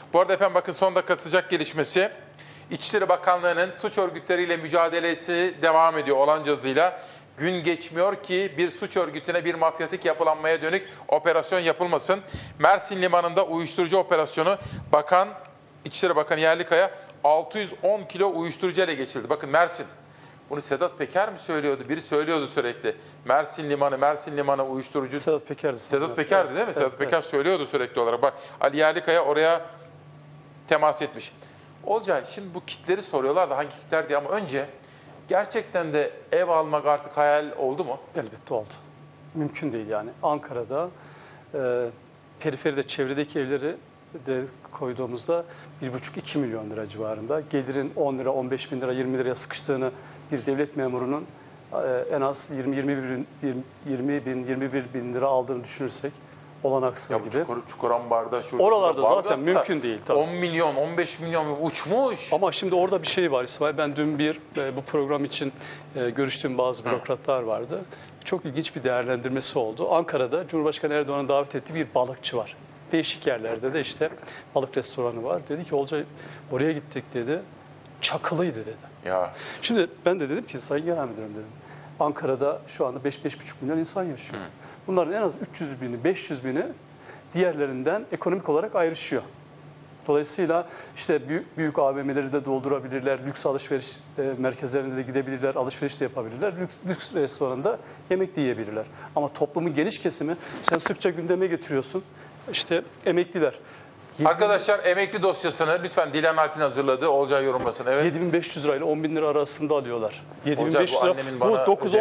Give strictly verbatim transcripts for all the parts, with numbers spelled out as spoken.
Bu arada efendim bakın son dakika sıcak gelişmesi. İçişleri Bakanlığı'nın suç örgütleriyle mücadelesi devam ediyor Olancazı'yla. Gün geçmiyor ki bir suç örgütüne bir mafyatik yapılanmaya dönük operasyon yapılmasın. Mersin Limanı'nda uyuşturucu operasyonu Bakan, İçişleri Bakanı Yerlikaya altı yüz on kilo uyuşturucu ele geçirildi. Bakın Mersin. Bunu Sedat Peker mi söylüyordu? Biri söylüyordu sürekli. Mersin Limanı, Mersin Limanı uyuşturucu. Sedat Peker'di. Sedat Peker'di değil mi? Evet, Sedat evet. Peker söylüyordu sürekli olarak. Bak Ali Yerlikaya oraya temas etmiş. Olcay, şimdi bu kitleri soruyorlar da hangi kitler diye, ama önce gerçekten de ev almak artık hayal oldu mu? Elbette oldu. Mümkün değil yani. Ankara'da e, periferide, çevredeki evleri de koyduğumuzda bir buçuk iki milyon lira civarında. Gelirin on lira, on beş bin lira, yirmi liraya sıkıştığını bir devlet memurunun e, en az yirmi yirmi bin, yirmi bir bin lira aldığını düşünürsek olanaksız ya gibi. Çukur, Çukurambar'da, şurada, oralarda zaten mümkün değil. Tabii. on milyon, on beş milyon uçmuş. Ama şimdi orada bir şey var İsmail. Ben dün bir e, bu program için e, görüştüğüm bazı bürokratlar vardı. Çok ilginç bir değerlendirmesi oldu. Ankara'da Cumhurbaşkanı Erdoğan'ın davet ettiği bir balıkçı var. Değişik yerlerde de işte balık restoranı var. Dedi ki Olcay oraya gittik dedi. Çakılıydı dedi. Ya. Şimdi ben de dedim ki Sayın Genel Müdürüm dedim. Ankara'da şu anda beş beş buçuk milyon insan yaşıyor. Hı. Bunların en az üç yüz bini, beş yüz bini diğerlerinden ekonomik olarak ayrışıyor. Dolayısıyla işte büyük, büyük A V M'leri de doldurabilirler, lüks alışveriş e, merkezlerine de gidebilirler, alışveriş de yapabilirler, lüks, lüks restoranda yemek de yiyebilirler. Ama toplumun geniş kesimi sen sıkça gündeme getiriyorsun. İşte emekliler. Arkadaşlar emekli dosyasını lütfen Dilan Alp'in hazırladığı Olcay yorumlasın. Evet. yedi bin beş yüz lirayla on bin lira arasında alıyorlar. yedi bin beş yüz Olcay, lira. bu, Bu dokuz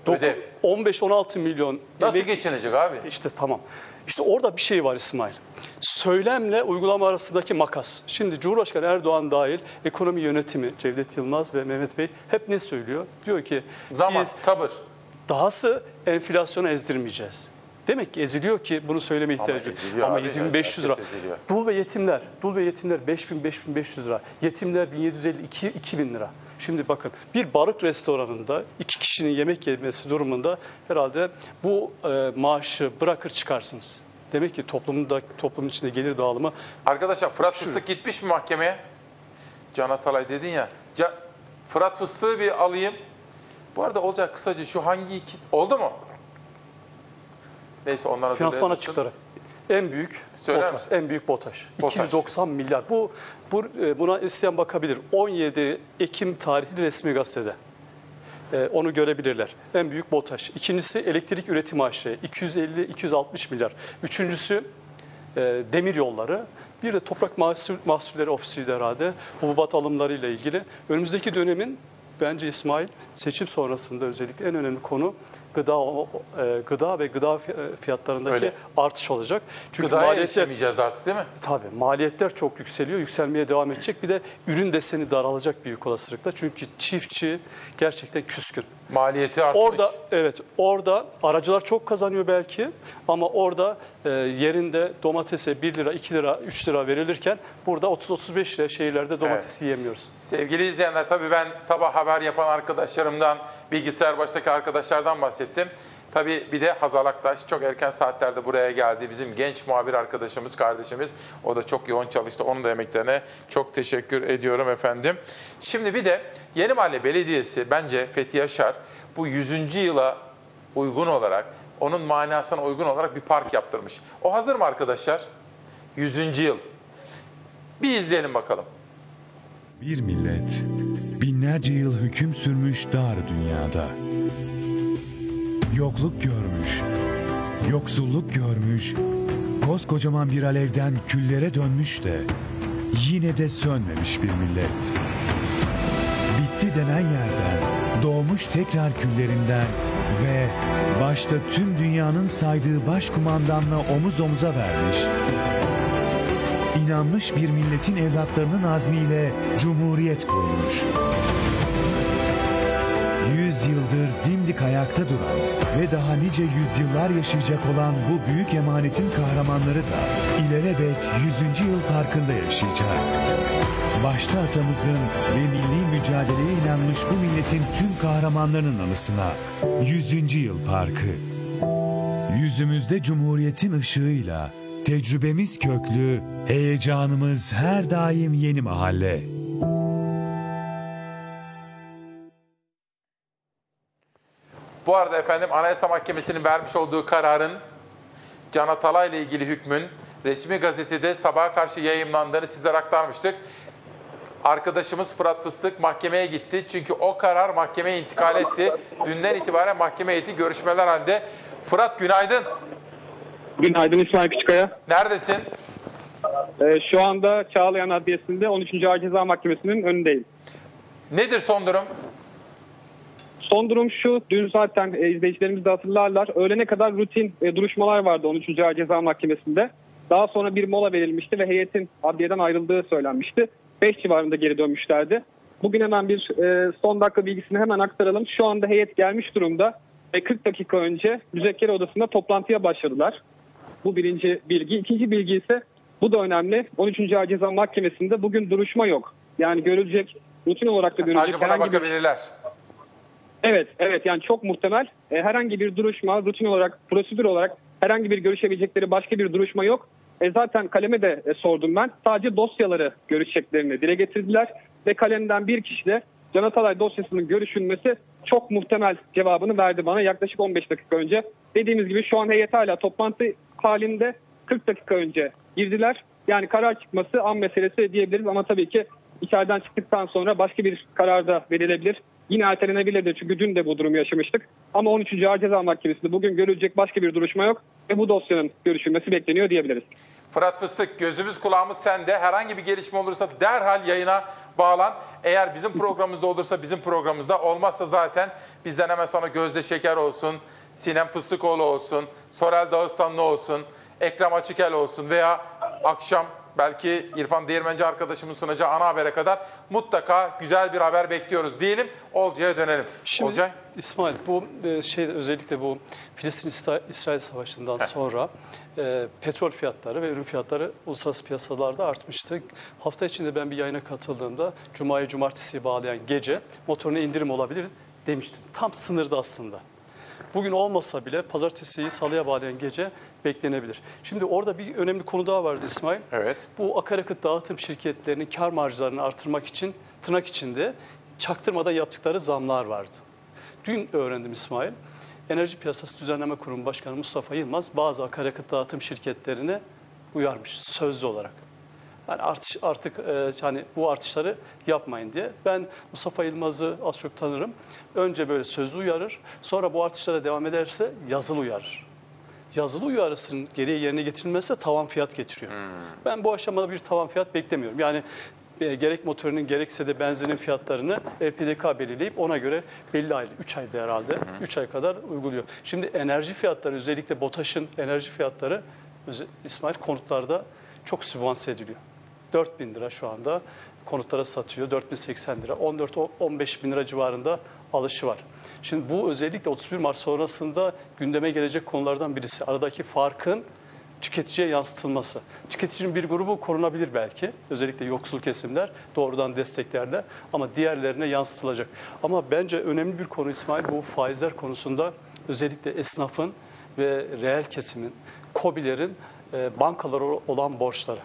on beş on altı milyon. Nasıl emek... geçinecek abi? İşte tamam. İşte orada bir şey var İsmail. Söylemle uygulama arasındaki makas. Şimdi Cumhurbaşkanı Erdoğan dahil ekonomi yönetimi Cevdet Yılmaz ve Mehmet Bey hep ne söylüyor? Diyor ki zaman, biz sabır. Dahası enflasyonu ezdirmeyeceğiz. Demek ki eziliyor ki bunu söyleme ihtiyacı yok. Ama, Ama yedi bin beş yüz lira. Dul ve yetimler, dul ve yetimler beş bin beş bin beş yüz lira. Yetimler bin yedi yüz elli iki bin lira. Şimdi bakın bir balık restoranında iki kişinin yemek yemesi durumunda herhalde bu e, maaşı bırakır çıkarsınız. Demek ki toplumda toplumun içinde gelir dağılımı. Arkadaşlar Fırat Fıstık gitmiş mi mahkemeye? Can Atalay dedin ya. Can, Fırat Fıstık'ı bir alayım. Bu arada olacak kısaca şu hangi iki... Oldu mu? Neyse onlar finansman açıkları. En büyük BOTAŞ, en büyük BOTAŞ. BOTAŞ. iki yüz doksan milyar. Bu, bu buna isteyen bakabilir. on yedi Ekim tarihli resmi gazetede. Ee, onu görebilirler. En büyük BOTAŞ. İkincisi elektrik üretim aşırı iki yüz elli iki yüz altmış milyar. Üçüncüsü e, demir yolları. Bir de toprak mahsul, mahsulleri ofisiydi herhalde. Hububat alımlarıyla ilgili. Önümüzdeki dönemin bence İsmail seçim sonrasında özellikle en önemli konu gıda gıda ve gıda fiyatlarındaki Öyle. artış olacak. Çünkü gıdaya erişemeyeceğiz artık değil mi? Tabii maliyetler çok yükseliyor, yükselmeye devam edecek. Bir de ürün deseni daralacak büyük olasılıkla. Çünkü çiftçi gerçekten küskün. Maliyeti artmış. Orada evet, orada aracılar çok kazanıyor belki ama orada e, yerinde domatese bir lira, iki lira, üç lira verilirken burada otuz otuz beş lira şehirlerde domatesi evet. yiyemiyoruz. Sevgili izleyenler, tabii ben sabah haber yapan arkadaşlarımdan, bilgisayar başındaki arkadaşlardan bahsettim. Tabii bir de Hazal Aktaş çok erken saatlerde buraya geldi. Bizim genç muhabir arkadaşımız, kardeşimiz. O da çok yoğun çalıştı. Onun da emeklerine çok teşekkür ediyorum efendim. Şimdi bir de Yeni Mahalle Belediyesi bence Fethi Yaşar bu yüzüncü yıla uygun olarak, onun manasına uygun olarak bir park yaptırmış. O hazır mı arkadaşlar? yüzüncü yıl. Bir izleyelim bakalım. Bir millet binlerce yıl hüküm sürmüş dar dünyada. Yokluk görmüş, yoksulluk görmüş, koskocaman bir alevden küllere dönmüş de yine de sönmemiş bir millet. Bitti denen yerden, doğmuş tekrar küllerinden ve başta tüm dünyanın saydığı başkumandanla omuz omuza vermiş. İnanmış bir milletin evlatlarının azmiyle Cumhuriyet kurmuş. Yüz yıldır dimdik ayakta duran ve daha nice yüzyıllar yaşayacak olan bu büyük emanetin kahramanları da ilelebet yüzüncü yıl parkında yaşayacak. Başta atamızın ve milli mücadeleye inanmış bu milletin tüm kahramanlarının anısına yüzüncü yıl parkı. Yüzümüzde Cumhuriyet'in ışığıyla Tecrübemiz köklü, heyecanımız her daim Yeni Mahalle. Bu arada efendim Anayasa Mahkemesi'nin vermiş olduğu kararın Can Atalay ile ilgili hükmün resmi gazetede sabaha karşı yayımlandığını sizlere aktarmıştık. Arkadaşımız Fırat Fıstık mahkemeye gitti. Çünkü o karar mahkemeye intikal etti. Dünden itibaren mahkeme heyeti görüşmeler halinde. Fırat günaydın. Günaydın İsmail Küçükkaya. Neredesin? Ee, şu anda Çağlayan Adliyesi'nde on üçüncü Ağır Ceza Mahkemesi'nin önündeyim. Nedir son durum? Son durum şu, dün zaten e, izleyicilerimiz de hatırlarlar. Öğlene kadar rutin e, duruşmalar vardı on üçüncü Ağır Ceza Mahkemesi'nde. Daha sonra bir mola verilmişti ve heyetin adliyeden ayrıldığı söylenmişti. beş civarında geri dönmüşlerdi. Bugün hemen bir e, son dakika bilgisini hemen aktaralım. Şu anda heyet gelmiş durumda ve kırk dakika önce müzekkere odasında toplantıya başladılar. Bu birinci bilgi. İkinci bilgi ise, bu da önemli, on üçüncü Ağır Ceza Mahkemesi'nde bugün duruşma yok. Yani görülecek, rutin olarak da görülecek Sadece buna herhangi bir... bakabilirler. Evet, evet yani çok muhtemel. E, herhangi bir duruşma, rutin olarak, prosedür olarak herhangi bir görüşebilecekleri başka bir duruşma yok. E, zaten kaleme de e, sordum ben. Sadece dosyaları görüşeceklerini dile getirdiler. Ve kalemden bir kişi de Can Atalay dosyasının görüşülmesi çok muhtemel cevabını verdi bana yaklaşık on beş dakika önce. Dediğimiz gibi şu an heyet hala toplantı halinde, kırk dakika önce girdiler. Yani karar çıkması an meselesi diyebiliriz ama tabii ki içeriden çıktıktan sonra başka bir karar da verilebilir. Yine ertelenebilir çünkü dün de bu durumu yaşamıştık. Ama on üçüncü Ağır Ceza Mahkemesi'nde bugün görülecek başka bir duruşma yok ve bu dosyanın görüşülmesi bekleniyor diyebiliriz. Fırat Fıstık, gözümüz kulağımız sende. Herhangi bir gelişme olursa derhal yayına bağlan. Eğer bizim programımızda olursa bizim programımızda, olmazsa zaten bizden hemen sonra Gözde Şeker olsun, Sinem Fıstıkoğlu olsun, Sorel Dağıstanlı olsun, Ekrem Açıkel olsun veya akşam belki İrfan Değirmenci arkadaşımın sunacağı ana habere kadar mutlaka güzel bir haber bekliyoruz diyelim. Olcay'a dönelim. Şimdi Olcay. İsmail, bu e, şey özellikle bu Filistin-İsrail Savaşı'ndan Heh. sonra e, petrol fiyatları ve ürün fiyatları uluslararası piyasalarda artmıştı. Hafta içinde ben bir yayına katıldığımda Cuma'yı Cumartesi'ye bağlayan gece motoruna indirim olabilir demiştim. Tam sınırda aslında. Bugün olmasa bile Pazartesi'yi Salı'ya bağlayan gece beklenebilir. Şimdi orada bir önemli konu daha vardı İsmail. Evet. Bu akaryakıt dağıtım şirketlerinin kar marjlarını artırmak için tırnak içinde çaktırmadan yaptıkları zamlar vardı. Dün öğrendim İsmail. Enerji Piyasası Düzenleme Kurumu Başkanı Mustafa Yılmaz bazı akaryakıt dağıtım şirketlerine uyarmış sözlü olarak. Yani artış, artık e, yani bu artışları yapmayın diye. Ben Mustafa Yılmaz'ı az çok tanırım. Önce böyle sözlü uyarır, sonra bu artışlara devam ederse yazılı uyarır. Yazılı uyarısının geriye yerine getirilmezse tavan fiyat getiriyor. Hmm. Ben bu aşamada bir tavan fiyat beklemiyorum. Yani e, gerek motorunun gerekse de benzinin fiyatlarını E P D K belirleyip ona göre belli aylık, üç ayda herhalde, hmm. üç ay kadar uyguluyor. Şimdi enerji fiyatları, özellikle BOTAŞ'ın enerji fiyatları İsmail konutlarda çok sübvanse ediliyor. dört bin lira şu anda konutlara satıyor, dört bin seksen lira, on dört on beş bin lira civarında alışı var. Şimdi bu özellikle otuz bir Mart sonrasında gündeme gelecek konulardan birisi. Aradaki farkın tüketiciye yansıtılması. Tüketicinin bir grubu korunabilir belki, özellikle yoksul kesimler doğrudan desteklerle, ama diğerlerine yansıtılacak. Ama bence önemli bir konu İsmail, bu faizler konusunda özellikle esnafın ve reel kesimin, KOBİ'lerin e, bankalara olan borçları.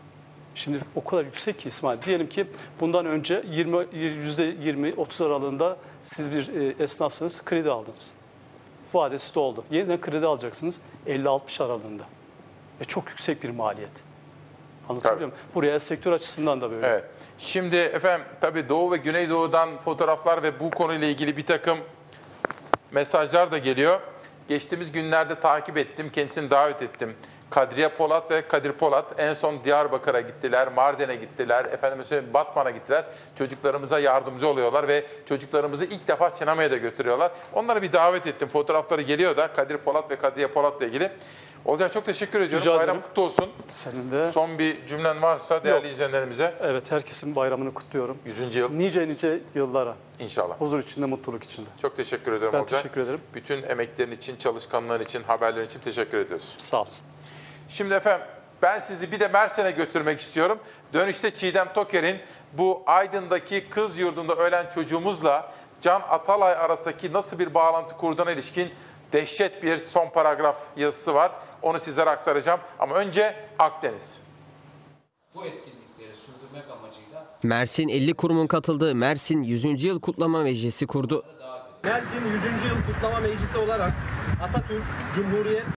Şimdi o kadar yüksek ki İsmail, diyelim ki bundan önce yüzde yirmi otuz aralığında siz bir e, esnafsınız, kredi aldınız. Vadesi doldu. Yeniden kredi alacaksınız elli altmış aralığında. Ve çok yüksek bir maliyet. Anlatabiliyor muyum? Buraya sektör açısından da böyle. Evet. Şimdi efendim tabii Doğu ve Güneydoğu'dan fotoğraflar ve bu konuyla ilgili bir takım mesajlar da geliyor. Geçtiğimiz günlerde takip ettim, kendisini davet ettim. Kadriye Polat ve Kadir Polat en son Diyarbakır'a gittiler, Mardin'e gittiler, efendim söyleyeyim Batman'a gittiler. Çocuklarımıza yardımcı oluyorlar ve çocuklarımızı ilk defa sinemaya da götürüyorlar. Onlara bir davet ettim. Fotoğrafları geliyor da Kadir Polat ve Kadriye Polat'la ilgili. Olcay, çok teşekkür ediyorum. Rica Bayram ederim. kutlu olsun. Senin de. Son bir cümlen varsa değerli Yok. izleyenlerimize. Evet, herkesin bayramını kutluyorum. yüzüncü yıl. Nice nice yıllara. İnşallah. Huzur içinde, mutluluk içinde. Çok teşekkür ediyorum Ben Olcay. teşekkür ederim. Bütün emeklerin için, çalışkanların için, haberlerin için teşekkür ediyoruz. Sağ olsun. Şimdi efendim ben sizi bir de Mersin'e götürmek istiyorum. Dönüşte Çiğdem Toker'in bu Aydın'daki kız yurdunda ölen çocuğumuzla Can Atalay arasındaki nasıl bir bağlantı kurduğuna ilişkin dehşet bir son paragraf yazısı var. Onu sizlere aktaracağım. Ama önce Akdeniz. Bu etkinlikleri sürdürmek amacıyla Mersin elli kurumun katıldığı Mersin yüzüncü Yıl Kutlama Meclisi kurdu. Mersin yüzüncü Yıl Kutlama Meclisi olarak Atatürk, Cumhuriyet